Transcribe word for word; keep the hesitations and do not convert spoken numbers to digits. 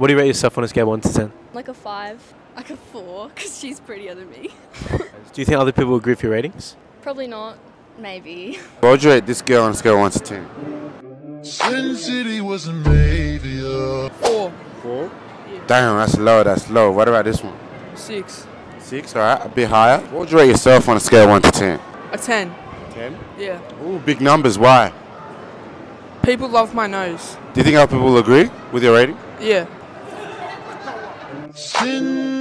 What do you rate yourself on a scale of one to ten? Like a five. Like a four, because she's prettier than me. Do you think other people agree with your ratings? Probably not. Maybe. What would you rate this girl on a scale of one to ten? Sin City was a maybe. Four. Four? Yeah. Damn, that's low, that's low. What about this one? Six. Six, alright, a bit higher. What would you rate yourself on a scale of one to ten? A ten. ten? Yeah. Ooh, big numbers, why? People love my nose. Do you think other people will agree with your rating? Yeah. Sin